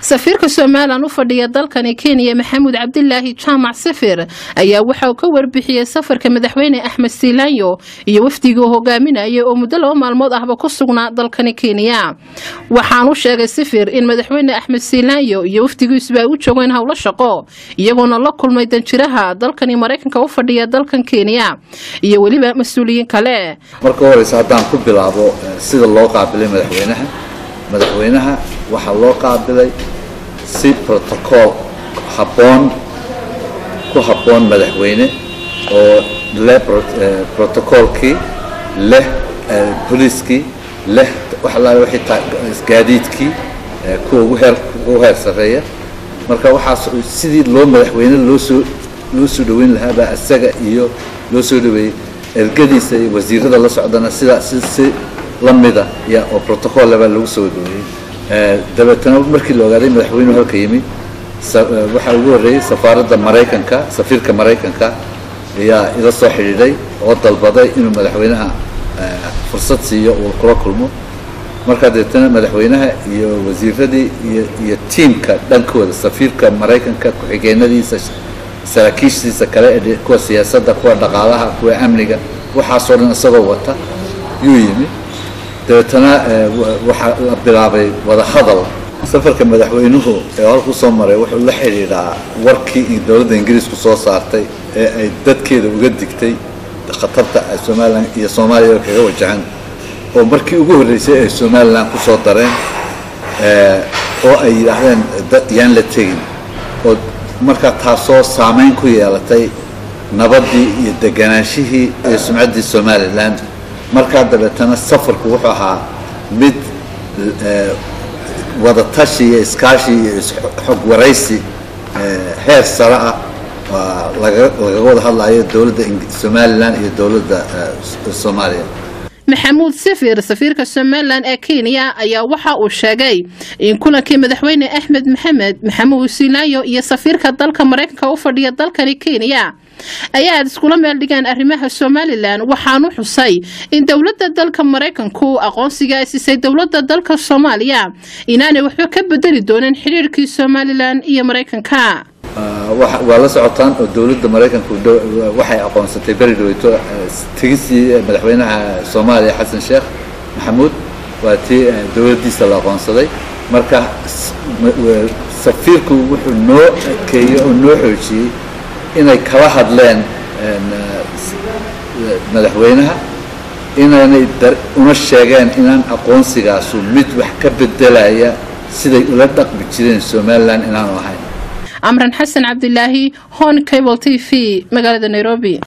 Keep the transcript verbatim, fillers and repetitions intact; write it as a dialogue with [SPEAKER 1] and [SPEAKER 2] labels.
[SPEAKER 1] safiirka Soomaaliland u fadhiya dalkani Kenya Maxamuud Cabdillaahi Jaamac Safir ayaa waxa uu ka warbixiyay safarka madaxweyne Axmed Siilaanyo iyo wafdiga hogaaminaya oo muddo laba maalmood ahba ku sugnaa dalkani Kenya waxaan u sheegay Safir in madaxweyne Axmed Siilaanyo iyo wafdigiisu ay u joogeen hawlo shaqo iyagoona la kulmay danjiraha dalkani Mareykanka u fadhiya dalkan Kenya iyo waliba mas'uuliyiin kale
[SPEAKER 2] marka hore haddaan ku bilaabo sida loo qaabilay madaxweynaha madaxweynaha waxa loo qaabilay si protocol habboon ku habboon madaxweyne oo le protocolkii leh poliskii leh waxa la wixii gaadiidkii ku ugu heer ugu heer sareeya marka waxa sidii loo madaxweyne loo soo loo soo dhaweyn lahaa ba asaga iyo loo soo dhaweeyay ergadiisa iyo wasiirada la socdana sida si lamida ya oo protocol level lagu soo dhaweeyay dabeetana markii loo ogaaday madaxweynuhu halka yimid waxa ugu horeeyay safaaradda Mareykanka safiirka Mareykanka ayaa ila soo xiriiray oo dalbaday inuu madaxweynaha fursad siiyo oo kula kulmo marka dabeetana madaxweynaha iyo wasiiradii iyo teamka dhankooda safiirka Mareykanka ku xigeenadiisa saraakiishiisa kale ee kuwa siyaasadda kuwa dhaqaalaha kuwa amniga waxa soo dhan isagoo wata yuu yimid dabeetana waxa la bilaabay wada hadal safarka madaxweynuhu ee halku soo maray wuxuu la xiriiraa warkii dawladda Ingiriisku soo saartay ee ay dadkeeda uga digtay khatarta Soomaaliland iyo Soomaaliya kaga wajahan oo markii ugu horeysay ay Soomaaliland ku soo dareen ee oo ay yiraahdeen yaan la tegin oo marka taasoo saameyn ku yeelatay nabadii iyo deganaanshihii ee sumcaddii Soomaaliland marka dabeetana safarku wuxuu ahaa mid wada tashi iyo iskaashi iyo xog waraysi heer sare ah laga wada hadlayo dawladda Soomaaliland iyo dawladda Soomaaliya
[SPEAKER 1] Maxamuud Safir safiirka Soomaaliland ee Kenya ayaa waxa uu sheegay in kulankii madaxweyne Axmed Maxamed Maxamuud Siilaanyo iyo safiirka dalka Mareykanka u fadhiya dalkani Kenya ayaa iskula meel dhigaan arrimaha Soomaaliland waxaanu xusay in dawladda dalka Mareykanku aqoonsiga ay siisay dawladda dalka Soomaaliya inaanay waxba ka bedeli doonin xiriirkii Soomaaliland iyo Mareykanka
[SPEAKER 2] waa la socotaan oo dawladda Mareykanku waxay aqoonsatay bari dhaweyto tigisi madaxweynaha Soomaaliya Xasan Sheekh Maxamuud waa tii dawladdiisa la aqoonsaday marka safiirku wuxuu noo keeyay oo noo xoojiyay inay kala hadleen madaxweynaha inaanay una sheegeen inaan aqoonsigaasu mid wax ka bedelaya siday ula dhaqmi jireen Soomaaliland inaanu ahayn
[SPEAKER 1] Amran Xasan Cabdillaahi Hon Cable T V magaalada Nairobi.